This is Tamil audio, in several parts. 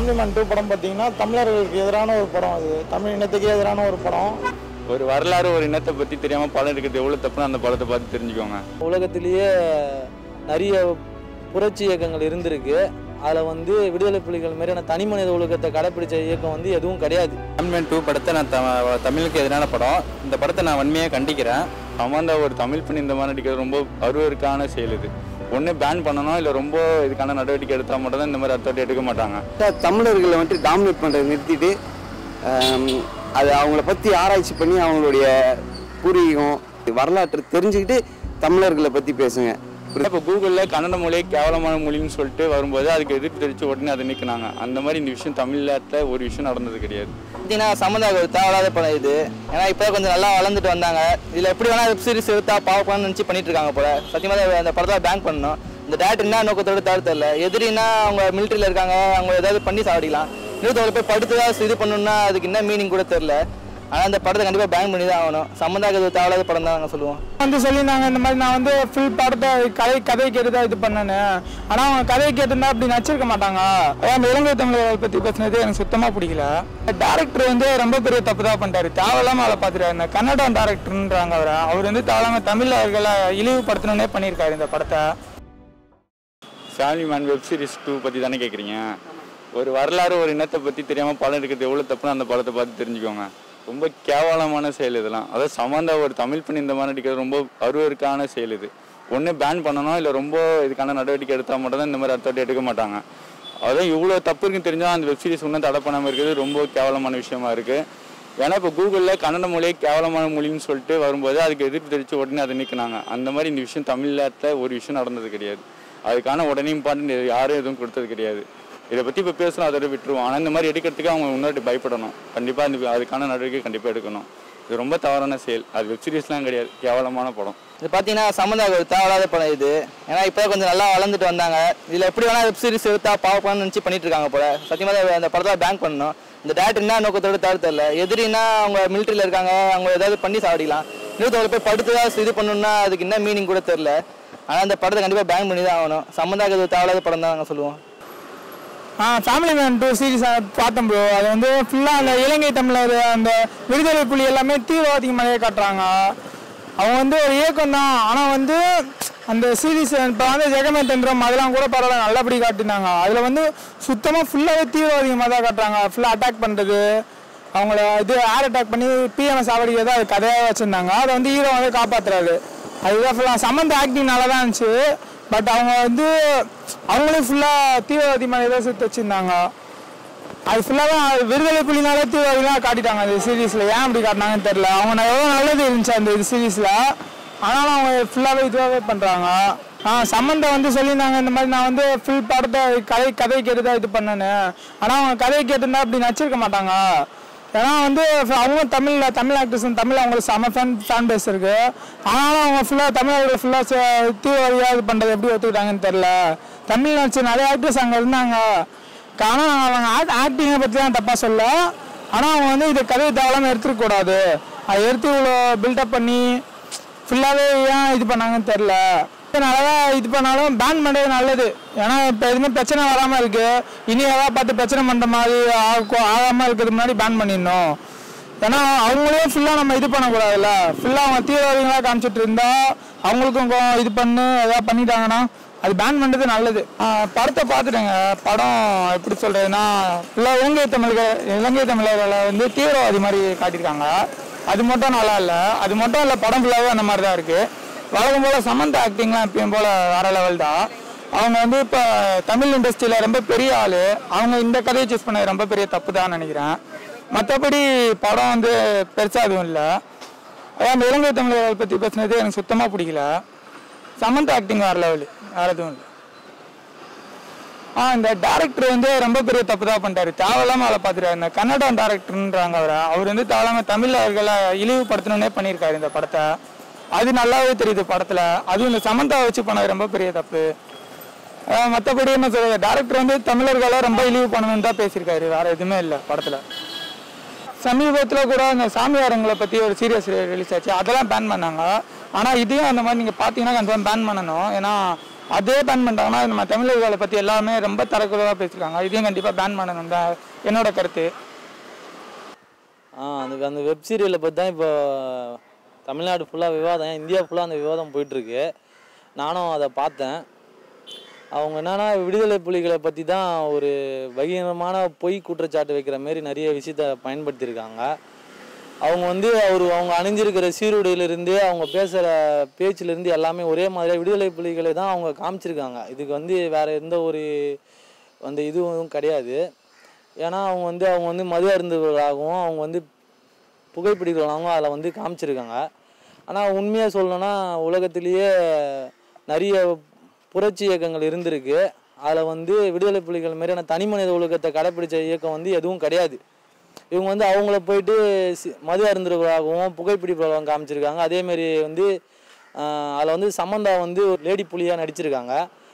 ஃபேமிலி மேன் 2 படம் பார்த்தீங்கன்னா தமிழர்களுக்கு எதிரான ஒரு படம். அது தமிழ் இனத்துக்கு எதிரான ஒரு படம். ஒரு வரலாறு ஒரு இனத்தை பற்றி தெரியாமல் படம் எடுக்கிறது எவ்வளோ தப்புன்னு அந்த படத்தை பார்த்து தெரிஞ்சுக்கோங்க. உலகத்திலேயே நிறைய புரட்சி இயக்கங்கள் இருந்திருக்கு. அதில் விடுதலை புலிகள் மாதிரியான தனி மனித ஒழுக்கத்தை கடைப்பிடிச்ச இயக்கம் எதுவும் கிடையாது. ஃபேமிலி 2 படத்தை நான் தமிழுக்கு எதிரான படம். இந்த படத்தை நான் வன்மையாக கண்டிக்கிறேன். சமந்தா ஒரு தமிழ் பெண் இந்த மாதிரி நடிக்கிறது ரொம்ப அருவருக்கான செயல். இது ஒன்று பேன் பண்ணணும், இல்லை ரொம்ப இதுக்கான நடவடிக்கை எடுத்தால் மட்டும் தான் இந்த மாதிரி அர்த்தத்தை எடுக்க மாட்டாங்க. தமிழர்களை டாமினேட் பண்ணுறதை நிறுத்திட்டு அது அவங்கள பற்றி ஆராய்ச்சி பண்ணி அவங்களுடைய பூர்வீகம் வரலாற்றை தெரிஞ்சுக்கிட்டு தமிழர்களை பற்றி பேசுங்க. இப்போ கூகுளில் கன்னட மொழியை கேவலமான மொழின்னு சொல்லிட்டு வரும்போது அதுக்கு எதிர்ப்பு தெரிவித்து உடனே அதை நீக்கினாங்க. அந்த மாதிரி இந்த விஷயம் தமிழ்நாட்டில் ஒரு விஷயம் நடந்தது கிடையாது. பார்த்தீங்கன்னா சம்மந்தா ஒரு தேவையில்லாத படம் இது. ஏன்னா இப்போ கொஞ்சம் நல்லா வளர்ந்துட்டு வந்தாங்க. இதில் எப்படி வேணால் வெப் சீரிஸ் எடுத்தா பார்க்கணும்னு நினச்சி பண்ணிட்டு இருக்காங்க போல. சத்தியமாக அந்த படத்தை பேங்க் பண்ணணும். இந்த டேரக்டர் என்ன நோக்கத்தோடு தவிர்த்தல. எதிரின்னா அவங்க மிலிட்ரியில் இருக்காங்க, அவங்க ஏதாவது பண்ணி சாப்பிடலாம். இன்னொருத்தவங்களை போய் படுத்துதான் இது பண்ணணும்னா அதுக்கு என்ன மீனிங் கூட தெரில. ஆனால் அந்த படத்தை கண்டிப்பாக பேங்க் பண்ணி தான் ஆகணும். சம்மந்தாக்கு இது தேவையில்லாத படம் தான் நாங்கள் சொல்லுவோம். சொல்லியிருந்தாங்க இந்த மாதிரி நான் ஃபுல் படத்தை கதை கேட்டு தான் இது பண்ணேன்னு. ஆனால் அவங்க கதையை கேட்டுருந்தா அப்படி நடிச்சிருக்க மாட்டாங்க. அந்த இலங்கை தமிழர்களை பற்றி பேசினது எனக்கு சுத்தமாக பிடிக்கல. டேரக்டர் ரொம்ப பெரிய தப்பு தான் பண்ணிட்டாரு. தேவையில்லாமல் அவளை பார்த்துட்டாரு. இந்த கன்னட டேரக்டர்ன்றாங்க அவர் தேவையில்லாமல் தமிழர்களை இழிவுபடுத்தணுன்னே பண்ணியிருக்காரு இந்த படத்தை. ஃபேமிலி மேன் வெப் சீரிஸ் 2 பற்றி தானே கேட்குறீங்க. ஒரு வரலாறு ஒரு இனத்தை பற்றி தெரியாமல் படம் எடுக்கிறது எவ்வளோ தப்புன்னு அந்த படத்தை பார்த்து தெரிஞ்சுக்கோங்க. ரொம்ப கேவலமான செயல் இதெல்லாம். அதாவது சமந்தா ஒரு தமிழ் பெண் இந்த மாதிரி நடிக்கிறது ரொம்ப அருவருக்கான செயல். இது ஒன்று பேன் பண்ணணும், இல்லை ரொம்ப இதுக்கான நடவடிக்கை எடுத்தால் மட்டும் தான் இந்த மாதிரி அர்த்தத்தை எடுக்க மாட்டாங்க. அதான் இவ்வளோ தப்பு இருக்குன்னு தெரிஞ்சால் அந்த வெப் சீரிஸ் ஒன்றும் தடை பண்ணாமல் இருக்கிறது ரொம்ப கேவலமான விஷயமா இருக்குது. ஏன்னா இப்போ கூகுளில் கன்னட மொழியை கேவலமான மொழின்னு சொல்லிட்டு வரும்போது அதுக்கு எதிர்ப்பு தெரிவித்து உடனே அதை நீக்கினாங்க. அந்த மாதிரி இந்த விஷயம் தமிழ்நாட்டில் ஒரு விஷயம் நடந்தது கிடையாது. அதுக்கான உடனே இம்பார்ட்டன்ட் யாரும் எதுவும் கொடுத்தது கிடையாது. இதை பற்றி இப்போ பேசணும், அதோட விட்டுருவோம். ஆனால் இந்த மாதிரி எடுக்கிறதுக்கு அவங்க முன்னாடி பயப்படணும். கண்டிப்பாக அதுக்கான நடவடிக்கை கண்டிப்பாக எடுக்கணும். இது ரொம்ப தவறான செயல். அது வெப் சீரிஸ்லாம் கிடையாது, கேவலமான படம். இது பார்த்தீங்கன்னா சம்மந்தா ஒரு தேவையில்லாத படம் இது. ஏன்னா இப்போ கொஞ்சம் நல்லா வளர்ந்துட்டு வந்தாங்க. இதில் எப்படி வேணால் வெப் சீரிஸ் எடுத்தா பார்க்கணும்னு நினச்சி பண்ணிட்டு இருக்காங்க போல. சத்தியமாக அந்த படத்தை பேங்க் பண்ணணும். இந்த டேரக்டர் என்ன நோக்கத்தோடு தவிர்த்தல. எதிரின்னா அவங்க மிலிட்ரியில் இருக்காங்க, அவங்க ஏதாவது பண்ணி சாப்பிடலாம். இன்னொருத்தவங்களை போய் படுத்துதான் இது பண்ணணும்னா அதுக்கு என்ன மீனிங் கூட தெரில. ஆனால் அந்த படத்தை கண்டிப்பாக பேங்க் பண்ணி தான் ஆகணும். சம்மந்தாக்கு இது தேவையில்லாத படம் தான் நாங்கள் சொல்லுவோம். ஃபேமிலி மேன் 2 சீரீஸ் பார்த்தோம் ப்ரோ. அது ஃபுல்லாக அந்த இலங்கை தமிழர் அந்த விடுதலை புலி எல்லாமே தீவிரவாதிக்கு மேலேயே காட்டுறாங்க. அவங்க ஒரு இயக்கம் தான். ஆனால் அந்த சீரீஸ் இப்போ ஜெகமே தந்திரம் அதெல்லாம் கூட பரவாயில்ல, நல்லபடி காட்டினாங்க. அதில் சுத்தமாக ஃபுல்லாகவே தீவிரவாதிகமாக தான் காட்டுறாங்க. ஃபுல்லாக அட்டாக் பண்ணுறது, அவங்கள ஏர் அட்டாக் பண்ணி பிஎம்எஸ் சாவடிக்கிறது அது கதையாக வச்சுருந்தாங்க. அதை ஹீரோ காப்பாற்றுறாரு. அதுதான் ஃபுல்லாக சம்மந்த ஆக்டிங் நல்லா தான் இருந்துச்சு. பட் அவங்க அவங்களே ஃபுல்லாக தீவிரவாதி மாதிரி தான் சுற்றி வச்சுருந்தாங்க. அது ஃபுல்லாக விடுதலை புலினாலே தீவிரவாதிலாம் காட்டிட்டாங்க அந்த சீரீஸில். ஏன் அப்படி காட்டினாங்கன்னு தெரில. அவங்க எவ்வளோ நல்லது இருந்துச்சு அந்த இது சீரீஸில். ஆனாலும் அவங்க ஃபுல்லாகவே இதுவாகவே பண்ணுறாங்க. சம்மந்தா சொல்லியிருந்தாங்க இந்த மாதிரி நான் ஃபுல் படத்தை கதை கேட்டு தான் இது பண்ணேன்னு. ஆனால் அவங்க கதையை கேட்டுருந்தா அப்படி நடிச்சிருக்க மாட்டாங்க. ஏன்னா அவங்க தமிழ் ஆக்டர்ஸ் தமிழ் அவங்களுக்கு செம ஃபேன் பேஸ் இருக்கு. ஆனாலும் அவங்க ஃபுல்லாக தமிழர்கள் ஃபுல்லாக தீவிரவாதியாக இது பண்ணுறது எப்படி ஒத்துக்கிட்டாங்கன்னு தெரில. தமிழ் நடிச்சு நிறைய ஆக்டர்ஸ் அங்கே இருந்தாங்க. ஆனால் அவங்க ஆக்டிங்கை பற்றி தான் தப்பாக சொல்ல. ஆனால் அவங்க இதை கதையை தேவையில்லாமல் எடுத்துக்கூடாது. அதை எடுத்து இவ்வளோ பில்டப் பண்ணி ஃபுல்லாகவே ஏன் இது பண்ணாங்கன்னு தெரில. நல்லா இது பண்ணாலும் பேன் பண்ணுறது நல்லது. ஏன்னா இப்போ எதுவுமே பிரச்சனை வராமல் இருக்குது. இனி எதாவது பார்த்து பிரச்சனை பண்ணுற மாதிரி ஆகாமல் இருக்கிறதுக்கு முன்னாடி பேன் பண்ணிடணும். ஏன்னா அவங்களே ஃபுல்லாக நம்ம இது பண்ணக்கூடாதுல்ல. ஃபுல்லாக அவங்க தீவிரவாதிகளாக காமிச்சிட்டு இருந்தால் அவங்களுக்கும் இது பண்ணு எதாவது பண்ணிட்டாங்கன்னா அது பேன் பண்ணுறது நல்லது. படத்தை பார்த்துட்டேங்க. படம் எப்படி சொல்கிறதுன்னா ஃபுல்லாக இலங்கை தமிழர்களை தீவிரவாதி மாதிரி காட்டியிருக்காங்க. அது மட்டும் நல்லா இல்லை. அது மட்டும் இல்லை, படம் ஃபுல்லாகவே அந்த மாதிரி தான் இருக்குது. வழக்கம் போல் சமந்தா ஆக்டிங்லாம் எப்பயும் போல் வேறு லெவல் தான். அவங்க இப்போ தமிழ் இண்டஸ்ட்ரியில் ரொம்ப பெரிய ஆள். அவங்க இந்த கதையை சூஸ் பண்ணது ரொம்ப பெரிய தப்பு தான் நினைக்கிறேன். மற்றபடி படம் பெருசாக எதுவும் இல்லை. அந்த இலங்கை தமிழர்களை பற்றி பேசினது எனக்கு சுத்தமாக பிடிக்கல. சமந்தா ஆக்டிங் வேறு லெவலு, வேறு எதுவும் இல்லை. இந்த டேரக்டர் ரொம்ப பெரிய தப்பு தான் பண்ணிட்டாரு. தேவையில்லாமல் அவளை பார்த்துட்டாரு. இந்த கன்னட டேரக்டர்ன்றாங்க அவர் தமிழ் தமிழர்களை இழிவுபடுத்தணுன்னே பண்ணியிருக்காரு இந்த படத்தை. அது நல்லாவே தெரியுது படத்தில். அதுவும் இந்த சமந்தா வச்சு பண்ணது ரொம்ப பெரிய தப்பு. மற்றபடி என்ன சொல்றது, டேரக்டர் தமிழர்களை ரொம்ப இழிவு பண்ணணும்னு தான் பேசியிருக்காரு. வேறு எதுவுமே இல்லை படத்தில். சமீபத்தில் கூட இந்த சாமியாரங்களை பற்றி ஒரு சீரியஸ் ரிலீஸ் ஆச்சு. அதெல்லாம் பேன் பண்ணாங்க. ஆனால் இதையும் அந்த மாதிரி நீங்கள் பார்த்தீங்கன்னா கன்ஃபார்ம் பேன் பண்ணணும். ஏன்னா அதே பேன் பண்ணிட்டாங்கன்னா நம்ம தமிழர்களை பற்றி எல்லாமே ரொம்ப தரக்குறைவாக பேசியிருக்காங்க. இதையும் கண்டிப்பாக பேன் பண்ணணும் தான் என்னோட கருத்து. அந்த வெப் சீரியலை பற்றி தான் இப்போ தமிழ்நாடு ஃபுல்லாக விவாதம், இந்தியா ஃபுல்லாக அந்த விவாதம் போயிட்டுருக்கு. நானும் அதை பார்த்தேன். அவங்க என்னென்னா விடுதலை புலிகளை பற்றி தான் ஒரு பகிரங்கமான பொய் குற்றச்சாட்டு வைக்கிற மாரி நிறைய விஷயத்த பயன்படுத்தியிருக்காங்க. அவங்க வந்து அவங்க அணிஞ்சிருக்கிற சீருடையிலிருந்து அவங்க பேசுகிற பேச்சிலேருந்து எல்லாமே ஒரே மாதிரியாக விடுதலை புலிகளை தான் அவங்க காமிச்சிருக்காங்க. இதுக்கு வந்து வேறு எந்த ஒரு அந்த இதுவும் கிடையாது. ஏன்னா அவங்க வந்து மது அருந்துவதாகவும் அவங்க வந்து புகைப்பிடிக்கிறவங்களாகவும் அதில் வந்து காமிச்சிருக்காங்க. ஆனால் உண்மையாக சொல்லணும்னா உலகத்திலேயே நிறைய புரட்சி இயக்கங்கள் இருந்திருக்கு. அதில் வந்து விடுதலை புலிகள் மாதிரியான தனி மனித ஒழுக்கத்தை கடைப்பிடிச்ச இயக்கம் வந்து எதுவும் கிடையாது. இவங்க வந்து அவங்கள போயிட்டு மது அருந்துவதாகவும் புகைப்பிடிப்பதாகவும் காமிச்சிருக்காங்க. அதேமாரி வந்து அதில் வந்து சமந்தா வந்து ஒரு லேடி புலியாக நடிச்சிருக்காங்க.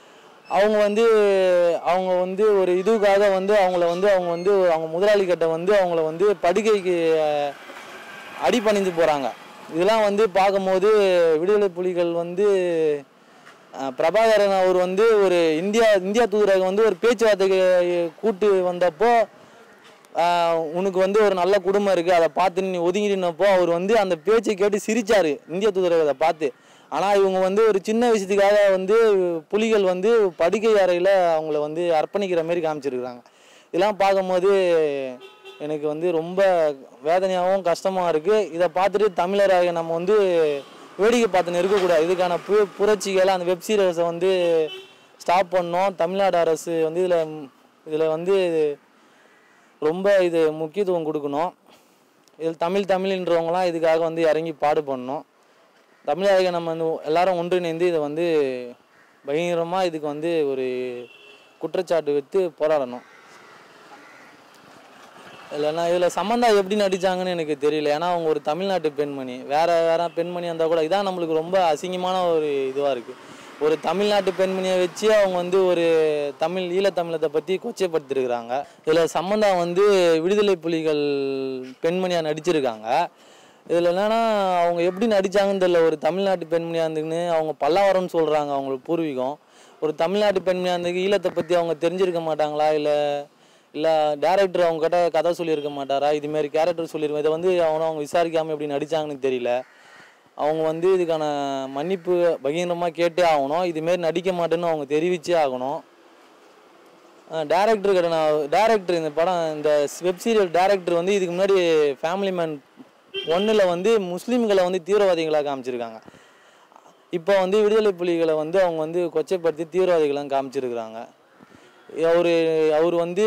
அவங்க வந்து ஒரு இதுக்காக வந்து அவங்க முதலாளிகிட்ட வந்து அவங்கள வந்து படுகைக்கு அடிபணிந்து போகிறாங்க. இதெல்லாம் வந்து பார்க்கும்போது விடுதலை புலிகள் வந்து பிரபாகரன் அவர் வந்து ஒரு இந்தியா தூதரகம் வந்து ஒரு பேச்சுவார்த்தைக்கு கூட்டு வந்தப்போ உனக்கு வந்து ஒரு நல்ல குடும்பம் இருக்குது, அதை பார்த்து நீ ஒதுங்கினப்போ அவர் வந்து அந்த பேச்சை கேட்டு சிரிச்சார் இந்திய தூதரகத்தை பார்த்து. ஆனால் இவங்க வந்து ஒரு சின்ன விஷயத்துக்காக வந்து புலிகள் வந்து படுக்கை அறையில் அவங்கள வந்து அர்ப்பணிக்கிற மாரி காமிச்சிருக்கிறாங்க. இதெல்லாம் பார்க்கும்போது எனக்கு வந்து ரொம்ப வேதனையாகவும் கஷ்டமாக இருக்குது. இதை பார்த்துட்டு தமிழராக நம்ம வந்து வேடிக்கை பார்த்துன்னு இருக்கக்கூடாது. இதுக்கான புரட்சிகளை அந்த வெப் சீரிஸை வந்து ஸ்டாப் பண்ணோம். தமிழ்நாடு அரசு வந்து இதில் வந்து ரொம்ப இது முக்கியத்துவம் கொடுக்கணும். இதில் தமிழ்ன்றவங்களாம் இதுக்காக வந்து இறங்கி பாடுபடணும். தமிழக நம்ம வந்து எல்லாரும் ஒன்றிணைந்து இதை வந்து பயங்கரமாக இதுக்கு வந்து ஒரு குற்றச்சாட்டு வைத்து போராடணும். இல்லைன்னா இதில் சமந்தா எப்படி நடித்தாங்கன்னு எனக்கு தெரியல. ஏன்னா அவங்க ஒரு தமிழ்நாட்டு பெண்மணி, வேறு பெண்மணி இருந்தால் கூட இதான் நம்மளுக்கு ரொம்ப அசிங்கமான ஒரு இதுவாக இருக்குது. ஒரு தமிழ்நாட்டு பெண்மணியை வச்சு அவங்க வந்து ஒரு ஈழத்தமிழத்தை பற்றி கொச்சைப்படுத்திருக்கிறாங்க. இதில் சமந்தா வந்து விடுதலை புலிகள் பெண்மணியாக நடிச்சிருக்காங்க. இதில் என்னென்னா அவங்க எப்படி நடித்தாங்கன்னு தெரியல. ஒரு தமிழ்நாட்டு பெண்மணியாக இருந்துக்குன்னு அவங்க பல்லாவரம்னு சொல்கிறாங்க அவங்களுக்கு பூர்வீகம். ஒரு தமிழ்நாட்டு பெண்மணியாக இருந்துக்கு ஈழத்தை பற்றி அவங்க தெரிஞ்சிருக்க மாட்டாங்களா, இல்லை டேரக்டர் அவங்ககிட்ட கதை சொல்லியிருக்க மாட்டாரா, இதுமாரி கேரக்டர் சொல்லியிருக்கோம். இதை வந்து அவங்க விசாரிக்காமல் எப்படி நடித்தாங்கன்னு தெரியல. அவங்க வந்து இதுக்கான மன்னிப்பு பகிரங்கமாக கேட்டே ஆகணும். இதுமாரி நடிக்க மாட்டேன்னு அவங்க தெரிவிச்சே ஆகணும். டேரக்டர் இந்த படம் இந்த வெப் சீரியல் டேரக்டர் வந்து இதுக்கு முன்னாடி ஃபேமிலி மேன் 1 வந்து முஸ்லீம்களை வந்து தீவிரவாதிகளாக காமிச்சிருக்காங்க. இப்போ வந்து விடுதலை புலிகளை வந்து அவங்க வந்து கொச்சைப்படுத்தி தீவிரவாதிகளாக காமிச்சிருக்கிறாங்க. அவர் வந்து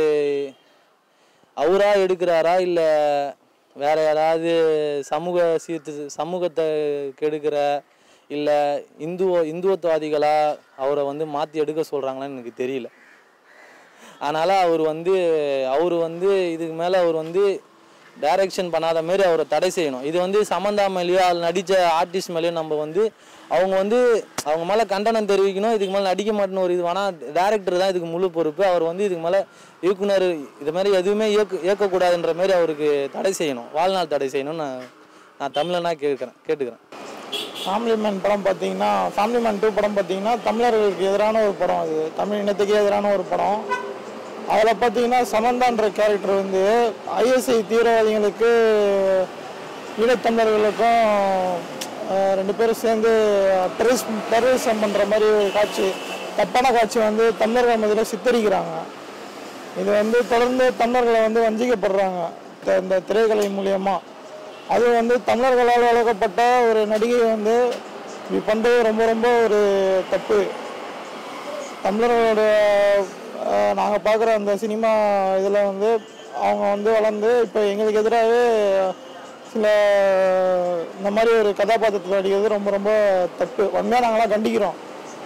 அவராக எடுக்கிறாரா இல்லை வேற யாராவது சமூகத்தை கெடுக்கிற இல்லை இந்துவத்துவாதிகளா அவரை வந்து மாற்றி எடுக்க சொல்கிறாங்களான்னு எனக்கு தெரியல. அதனால் அவர் வந்து இதுக்கு மேலே அவர் வந்து டைரக்ஷன் பண்ணாத மாரி அவரை தடை செய்யணும். இது வந்து சமந்தா மேலேயோ அதில் நடித்த ஆர்டிஸ்ட் மேலேயோ நம்ம வந்து அவங்க மேலே கண்டனம் தெரிவிக்கணும். இதுக்கு மேலே நடிக்க மாட்டேன்னு ஒரு இது வேணால் டேரக்டர் தான் இதுக்கு முழு பொறுப்பு. அவர் வந்து இதுக்கு மேலே இயக்குனர் இது மாதிரி எதுவுமே இயக்கக்கூடாதுன்ற மாதிரி அவருக்கு தடை செய்யணும், வாழ்நாள் தடை செய்யணும்னு நான் தமிழனா கேட்டுக்கிறேன். ஃபேமிலி மேன் படம் பார்த்தீங்கன்னா ஃபேமிலி மேன் 2 படம் பார்த்தீங்கன்னா தமிழர்களுக்கு எதிரான ஒரு படம். அது தமிழ் இனத்துக்கு எதிரான ஒரு படம். அதில் பார்த்தீங்கன்னா சமந்தான்ற கேரக்டர் வந்து ஐஎஸ்ஐ தீவிரவாதிகளுக்கு ஈழத்தமிழர்களுக்கும் 2 பேரும் சேர்ந்து டெரரிசம் பண்ணுற மாதிரி ஒரு காட்சி, தப்பான காட்சி வந்து தமிழர்கள் மத்தியில் சித்தரிக்கிறாங்க. இது வந்து தொடர்ந்து தமிழர்களை வந்து வஞ்சிக்கப்படுறாங்க இந்த திரைக்கலை மூலியமாக. அது வந்து தமிழர்களால் வளர்க்கப்பட்ட ஒரு நடிகை வந்து இப்படி பண்ணுறது ரொம்ப ரொம்ப ஒரு தப்பு. தமிழர்களோட நாங்கள் பார்க்குற அந்த சினிமா இதில் வந்து அவங்க வந்து வளர்ந்து இப்போ எங்களுக்கு எதிராகவே சில இந்த மாதிரி ஒரு கதாபாத்திரத்தில் நடிக்கிறது ரொம்ப ரொம்ப தப்பு. உண்மையாக நாங்களாம் கண்டிக்கிறோம்.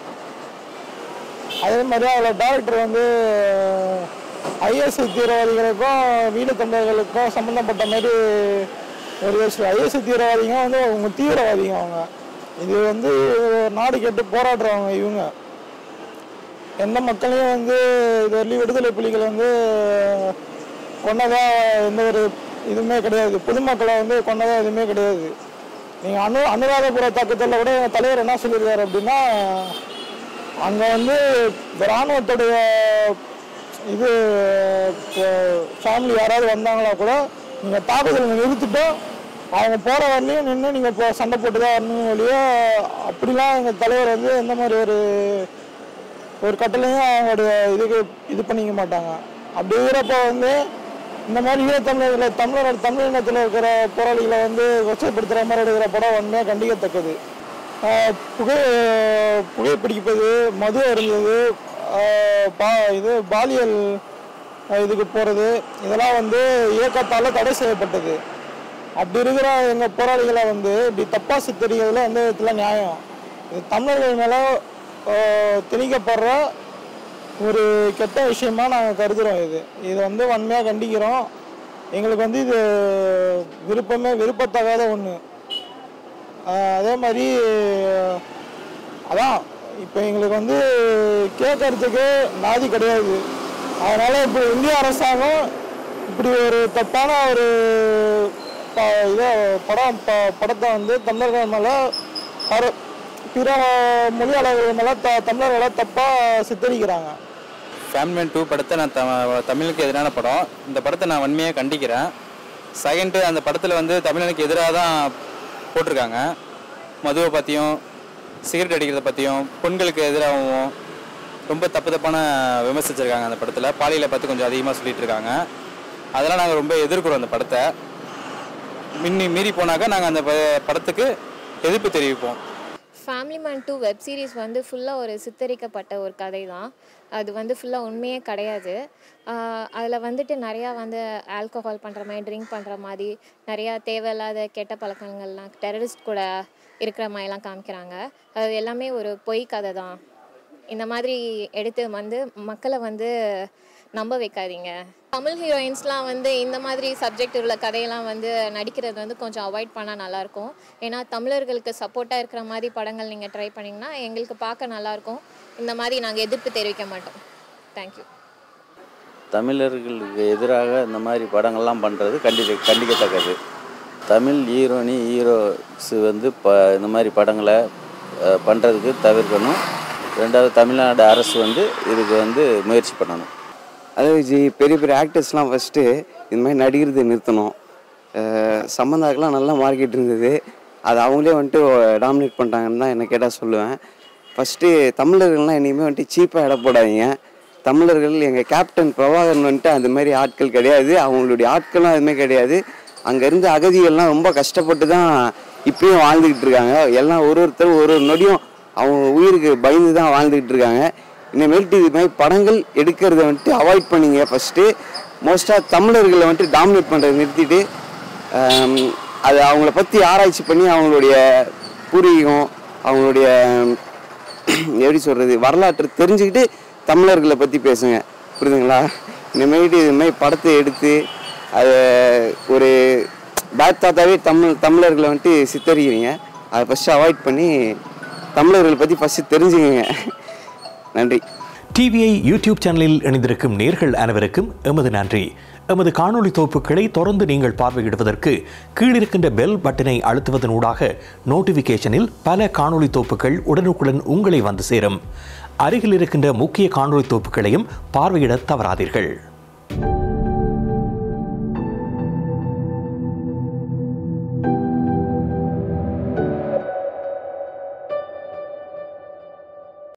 அதே மாதிரி அதில் டேரக்டர் வந்து ஐஎஸ்ஐ தீவிரவாதிகளுக்கும் ஈழத்தமிழர்களுக்கும் சம்மந்தப்பட்ட மாதிரி ஒரு விஷயம். ஐஎஸ்ஐ தீவிரவாதிங்க வந்து அவங்க தீவிரவாதிங்க. அவங்க இது வந்து நாடு கேட்டு போராடுறவங்க. இவங்க எந்த மக்களையும் வந்து இது வரலையும் விடுதலை புலிகள் வந்து கொன்னதாக எந்த ஒரு இதுவுமே கிடையாது. பொதுமக்களை வந்து கொன்னதாக எதுவுமே கிடையாது. நீங்கள் அனுராதபுர தாக்கத்தில் கூட எங்கள் தலைவர் என்ன சொல்லியிருக்காரு அப்படின்னா, அங்கே வந்து இராணுவத்துடைய இது ஃபேமிலி யாராவது வந்தாங்களா கூட நீங்கள் தாக்குதல் நிறுத்திட்டு அவங்க போகிற வரலையும் நின்று நீங்கள் இப்போ சண்டை போட்டு தான் வரணும் வழியோ அப்படிலாம் எங்கள் தலைவர் வந்து எந்த மாதிரி ஒரு கட்டளையும் அவங்களுடைய இதுக்கு இது பண்ணிக்க மாட்டாங்க. அப்படி இருக்கிறப்ப வந்து இந்த மாதிரி ஈழத்தமிழர்கள் தமிழ் இனத்தில் இருக்கிற போராளிகளை வந்து கொச்சைப்படுத்துகிற மாதிரி எடுக்கிற படம் வந்து கண்டிக்கத்தக்கது. புகைப்பிடிப்பது, மது அருந்தது, இது பாலியல் இதுக்கு போகிறது, இதெல்லாம் வந்து இயக்கத்தால் தடை செய்யப்பட்டது. அப்படி இருக்கிற எங்கள் போராளிகளை வந்து இப்படி தப்பாக சித்தரிக்கிறதுல எந்த விதத்தில் நியாயம்? இது தமிழர்கள் மேலே திணிக்கப்படுற ஒரு கெட்ட விஷயமா நாங்கள் கருதுகிறோம். இது வந்து வன்மையாக கண்டிக்கிறோம். எங்களுக்கு வந்து இது விருப்பத்தகாத ஒன்று. அதே மாதிரி அதான் இப்போ எங்களுக்கு வந்து கேட்கறதுக்கு நாதி கிடையாது. அதனால் இப்போ இந்திய அரசாங்கம் இப்படி ஒரு தப்பான ஒரு படத்தை வந்து தமிழர்கள் மேலே பிற மொழியாளர்கள் மேலே தமிழர்களை தப்பாக சித்தரிக்கிறாங்க. ஃபேமிலி மேன் 2 படத்தை நான் தமிழுக்கு எதிரான படம். இந்த படத்தை நான் வன்மையாக கண்டிக்கிறேன். செகண்டு, அந்த படத்தில் வந்து தமிழனுக்கு எதிராக தான் போட்டிருக்காங்க. மதுவை பற்றியும் சிகரெட் அடிக்கிறத பற்றியும் பெண்களுக்கு எதிராகவும் ரொம்ப தப்பான விமர்சிச்சிருக்காங்க. அந்த படத்தில் பாலியலை பற்றி கொஞ்சம் அதிகமாக சொல்லிட்டு இருக்காங்க. அதெல்லாம் நாங்கள் ரொம்ப எதிர்க்கிறோம். அந்த படத்தை மீறி போனாக்கா நாங்கள் அந்த படத்துக்கு எதிர்ப்பு தெரிவிப்போம். ஃபேமிலி மேன் 2 வெப் சீரிஸ் வந்து ஃபுல்லாக ஒரு சித்தரிக்கப்பட்ட ஒரு கதை தான். அது வந்து ஃபுல்லாக உண்மையே கிடையாது. அதில் வந்துட்டு நிறையா வந்து ஆல்கஹால் பண்ணுற மாதிரி, ட்ரிங்க் பண்ணுற மாதிரி, நிறையா தேவையில்லாத கெட்ட பழக்கங்கள்லாம் டெரரிஸ்ட் கூட இருக்கிற மாதிரிலாம் காமிக்கிறாங்க. அது எல்லாமே ஒரு பொய் கதை தான். இந்த மாதிரி எடுத்து வந்து மக்களை வந்து நம்ப வைக்காதீங்க. தமிழ் ஹீரோயின்ஸ்லாம் வந்து இந்த மாதிரி சப்ஜெக்ட் உள்ள கதையெல்லாம் வந்து நடிக்கிறது வந்து கொஞ்சம் அவாய்ட் பண்ணால் நல்லாயிருக்கும். ஏன்னா தமிழர்களுக்கு சப்போர்ட்டாக இருக்கிற மாதிரி படங்கள் நீங்கள் ட்ரை பண்ணிங்கன்னா எங்களுக்கு பார்க்க நல்லாயிருக்கும். இந்த மாதிரி நாங்கள் எதிர்ப்பு தெரிவிக்க மாட்டோம். தேங்க்யூ. தமிழர்களுக்கு எதிராக இந்த மாதிரி படங்கள்லாம் பண்ணுறது கண்டிக்கத்தக்கது. தமிழ் ஹீரோஸ் வந்து இந்த மாதிரி படங்களை பண்ணுறதுக்கு தவிர்க்கணும். ரெண்டாவது, தமிழ்நாடு அரசு வந்து இதுக்கு வந்து முயற்சி பண்ணணும். அதாவது பெரிய பெரிய ஆக்டர்ஸ்லாம் ஃபஸ்ட்டு இந்த மாதிரி நடிக்கிறதை நிறுத்தணும். சம்பந்தாக்கெலாம் நல்லா மார்க்கெட் இருந்தது, அது அவங்களே வந்துட்டு டாமினேட் பண்ணிட்டாங்கன்னு தான் என்னை கேட்டால் சொல்லுவேன். ஃபஸ்ட்டு தமிழர்கள்லாம் இனிமேல் வந்துட்டு சீப்பாக இட போடாதீங்க. தமிழர்கள் எங்கள் கேப்டன் பிரபாகரன் வந்துட்டு அந்த மாதிரி ஆட்கள் கிடையாது, அவங்களுடைய ஆட்களும் அதுமாதிரி கிடையாது. அங்கேருந்து அகதிகள்லாம் ரொம்ப கஷ்டப்பட்டு தான் இப்பயும் வாழ்ந்துக்கிட்டு இருக்காங்க. எல்லாம் ஒருத்தரும் ஒரு நொடியும் அவங்க உயிருக்கு பயந்து தான் வாழ்ந்துக்கிட்டு இருக்காங்க. இனிமேல்ட்டு இது மாதிரி படங்கள் எடுக்கிறத வந்துட்டு அவாய்ட் பண்ணிங்க. ஃபஸ்ட்டு மோஸ்ட்டாக தமிழர்களை வந்துட்டு டாமினேட் பண்ணுறதை நிறுத்திட்டு அது அவங்கள பற்றி ஆராய்ச்சி பண்ணி அவங்களுடைய பூர்வீகம், அவங்களுடைய எப்படி சொல்கிறது, வரலாற்றை தெரிஞ்சுக்கிட்டு தமிழர்களை பற்றி பேசுங்க. புரியுதுங்களா? இனிமேல்ட்டு இது மாதிரி படத்தை எடுத்து அதை ஒரு பேட் தாத்தாவே தமிழர்களை வந்துட்டு சித்தரிக்கிறீங்க. அதை ஃபஸ்ட்டு அவாய்ட் பண்ணி தமிழர்களை பற்றி ஃபஸ்ட்டு தெரிஞ்சுக்கங்க. நன்றி. டிவிஐ யூடியூப் சேனலில் இணைந்திருக்கும் நேர்கள் அனைவருக்கும் எமது நன்றி. எமது காணொளி தொகுப்புகளை தொடர்ந்து நீங்கள் பார்வையிடுவதற்கு கீழிருக்கின்ற பெல் பட்டனை அழுத்துவதனூடாக நோட்டிஃபிகேஷனில் பல காணொளி தொகுப்புகள் உடனுக்குடன் உங்களை வந்து சேரும். அருகில் இருக்கின்ற முக்கிய காணொளி தொகுப்புகளையும் பார்வையிட தவறாதீர்கள்.